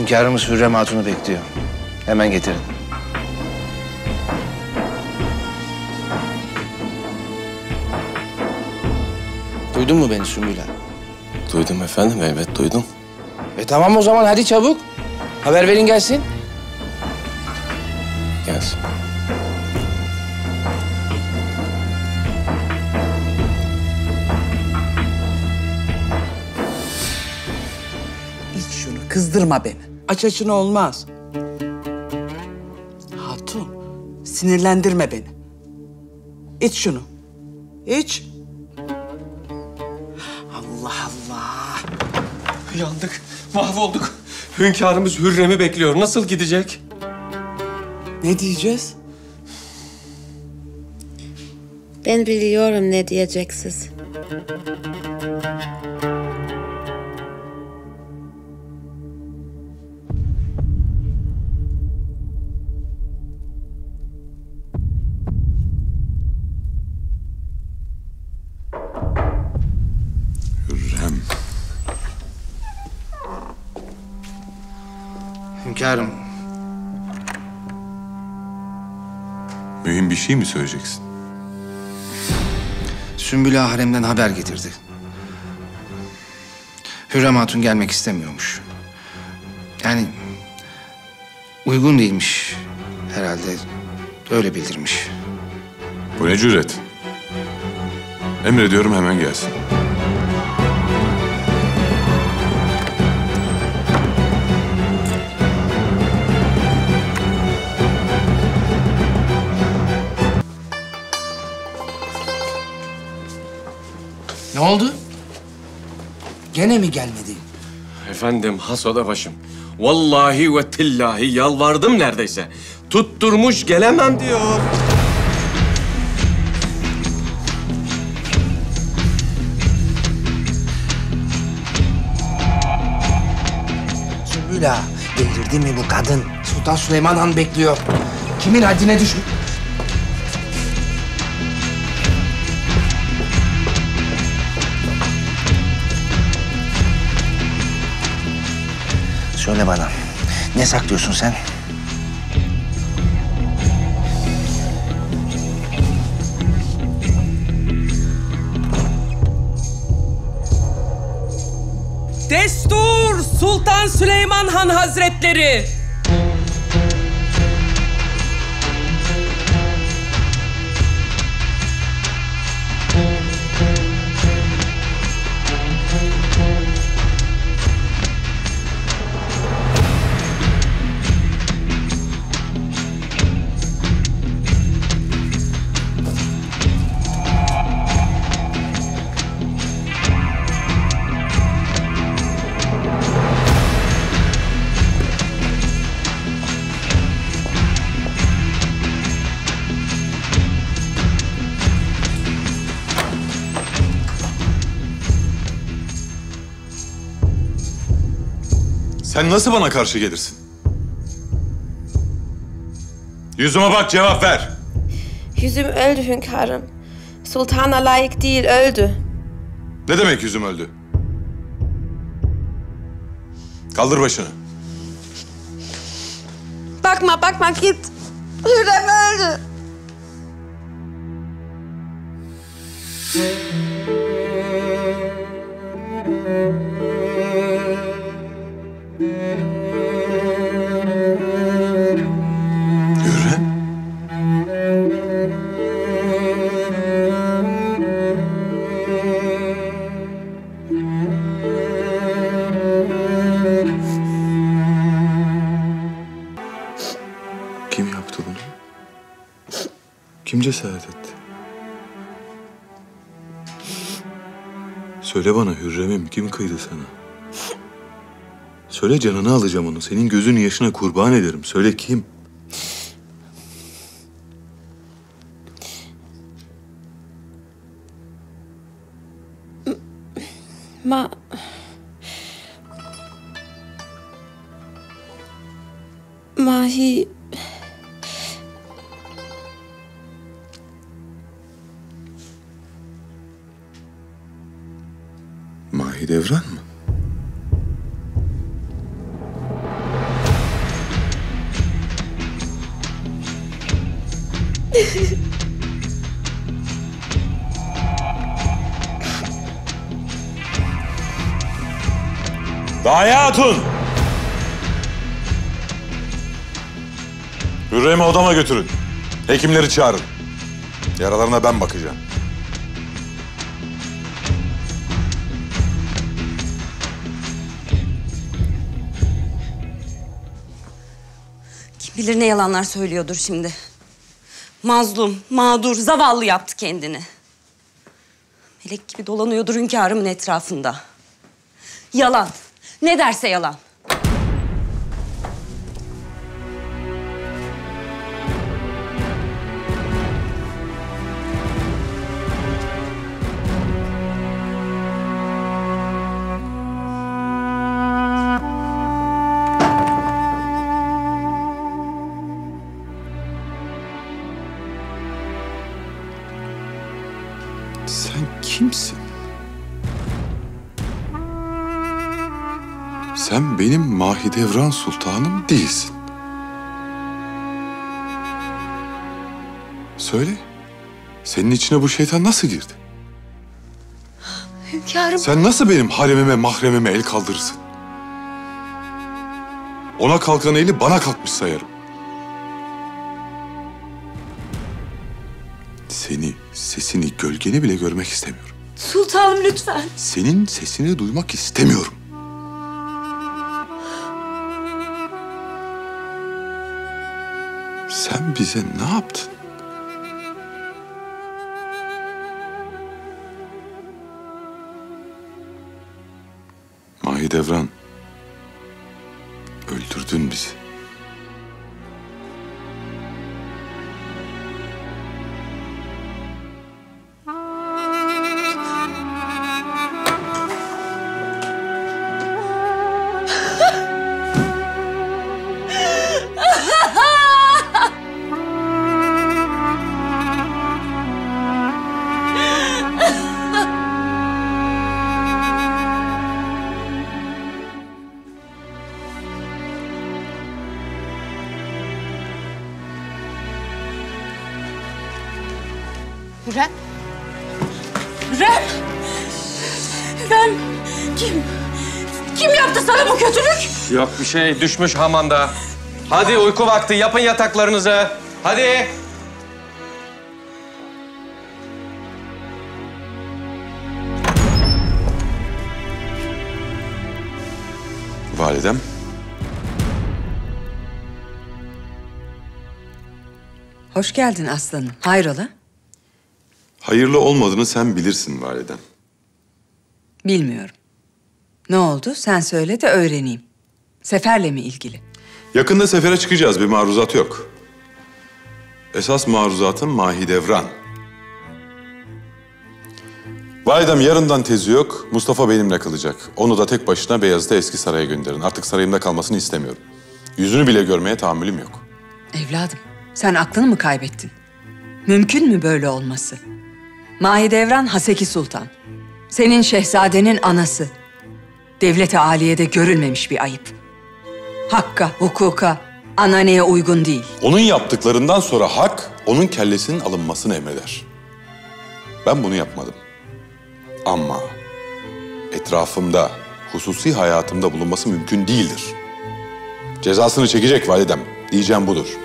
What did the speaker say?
Hünkârımız Hürrem Hatun'u bekliyor. Hemen getirin. Duydun mu beni Sümbül Ağa? Duydum efendim, evet duydum. Tamam o zaman hadi çabuk. Haber verin gelsin. Gelsin. İç şunu, kızdırma beni. Aç açına olmaz. Hatun, sinirlendirme beni. İç şunu. İç. Allah Allah. Yandık, mahvolduk. Hünkârımız Hürrem'i bekliyor. Nasıl gidecek? Ne diyeceğiz? Ben biliyorum ne diyeceksiniz. Hürrem. Hünkârım, Mühim bir şey mi söyleyeceksin? Sümbül Ağa haremden haber getirdi. Hürrem Hatun gelmek istemiyormuş. Yani uygun değilmiş herhalde. Öyle bildirmiş. Bu ne cüret? Emrediyorum hemen gelsin. Ne oldu? Gene mi gelmedi? Efendim, hasoda başım. Vallahi ve tillahi yalvardım neredeyse. Tutturmuş gelemem diyor. Sümbül Ağa, delirdi mi bu kadın? Sultan Süleyman Han bekliyor. Kimin haddine düşmüş? Söyle bana, ne saklıyorsun sen? Destur Sultan Süleyman Han Hazretleri! Sen nasıl bana karşı gelirsin? Yüzüme bak, cevap ver. Yüzüm öldü hünkârım. Sultana layık değil, öldü. Ne demek yüzüm öldü? Kaldır başını. Bakma, bakma, git. Hürrem öldü. Hürrem. Kim yaptı bunu? Kim cesaret etti? Söyle bana Hürrem'im, kim kıydı sana? Söyle, canını alacağım onu. Senin gözün yaşına kurban ederim. Söyle kim? Mahi... Mahidevran mı? Daye Hatun! Hürrem'i odama götürün. Hekimleri çağırın. Yaralarına ben bakacağım. Kim bilir ne yalanlar söylüyordur şimdi. Mazlum, mağdur, zavallı yaptı kendini. Melek gibi dolanıyordur hünkârımın etrafında. Yalan. Ne derse yalan. Sen kimsin? Sen benim Mahidevran Sultanım değilsin. Söyle, senin içine bu şeytan nasıl girdi? Hünkârım. Sen nasıl benim haremime, mahremime el kaldırırsın? Ona kalkan eli bana kalkmış sayarım. Seni, sesini, gölgeni bile görmek istemiyorum. Sultanım lütfen. Senin sesini duymak istemiyorum. Sen bize ne yaptın? Mahidevran, öldürdün bizi. Hürrem. Hürrem. Hürrem. Kim yaptı sana bu kötülük? Yok bir şey, düşmüş hamamda. Hadi uyku vakti, yapın yataklarınızı. Hadi. Validem. Hoş geldin aslanım. Hayrola? Hayırlı olmadığını sen bilirsin validem. Bilmiyorum. Ne oldu? Sen söyle de öğreneyim. Seferle mi ilgili? Yakında sefere çıkacağız, bir maruzat yok. Esas maruzatım Mahidevran. Validem yarından tezi yok, Mustafa benimle kalacak. Onu da tek başına Beyazıt'a eski saraya gönderin. Artık sarayımda kalmasını istemiyorum. Yüzünü bile görmeye tahammülüm yok. Evladım, sen aklını mı kaybettin? Mümkün mü böyle olması? Mahidevran Haseki Sultan. Senin şehzadenin anası. Devlet-i aliyede görülmemiş bir ayıp. Hakka, hukuka, ananeye uygun değil. Onun yaptıklarından sonra hak, onun kellesinin alınmasını emreder. Ben bunu yapmadım. Ama etrafımda, hususi hayatımda bulunması mümkün değildir. Cezasını çekecek validem. Diyeceğim budur.